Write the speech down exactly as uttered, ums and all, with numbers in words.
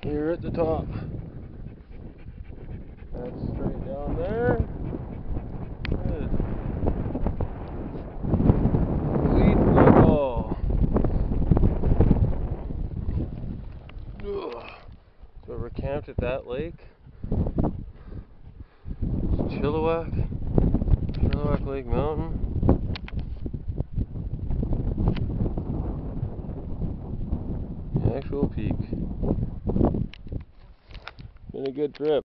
here at the top. That's straight down there. Good. Lead football. Ugh. So we're camped at that lake. It's Chilliwack. Chilliwack Lake Mountain. The actual peak. Been a good trip.